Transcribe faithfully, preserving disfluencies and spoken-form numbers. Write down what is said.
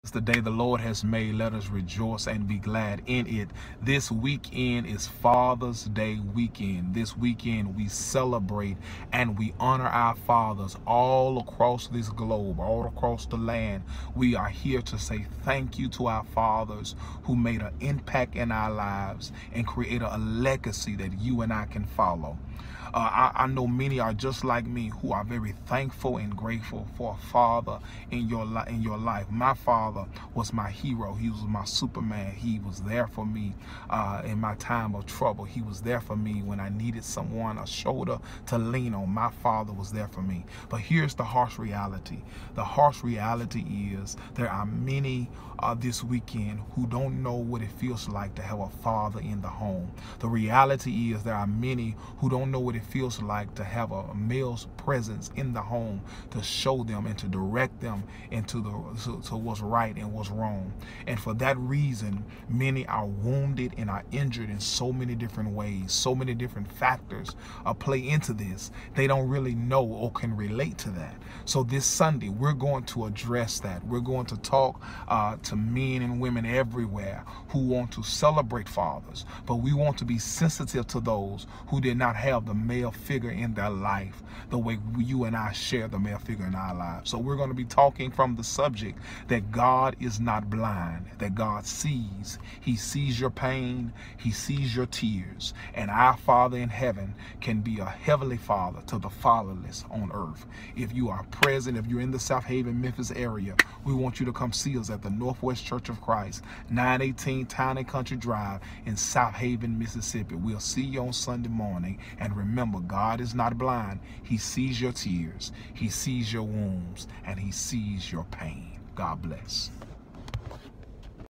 It's the day the Lord has made. Let us rejoice and be glad in it. This weekend is Father's Day weekend. This weekend we celebrate and we honor our fathers all across this globe, all across the land. We are here to say thank you to our fathers who made an impact in our lives and created a legacy that you and I can follow. Uh, I, I know many are just like me who are very thankful and grateful for a father in your, li in your life. My father was my hero. He was my Superman. He was there for me uh, in my time of trouble. He was there for me when I needed someone, a shoulder to lean on. My father was there for me. But here's the harsh reality. The harsh reality is there are many uh, this weekend who don't know what it feels like to have a father in the home. The reality is there are many who don't know what it feels like to have a male's presence in the home to show them and to direct them into the to, to what's right and what's wrong. And for that reason, many are wounded and are injured in so many different ways. So many different factors uh, play into this. They don't really know or can relate to that. So this Sunday, we're going to address that. We're going to talk uh, to men and women everywhere who want to celebrate fathers, but we want to be sensitive to those who did not have the male figure in their life the way you and I share the male figure in our lives. So we're going to be talking from the subject that God is not blind, that God sees. He sees your pain. He sees your tears. And our Father in heaven can be a heavenly Father to the fatherless on earth. If you are present, if you're in the Southaven, Memphis area, we want you to come see us at the Northwest Church of Christ, nine eighteen Town and Country Drive in Southaven, Mississippi. We'll see you on Sunday morning. And remember, God is not blind. He sees your tears. He sees your wounds, and he sees your pain. God bless.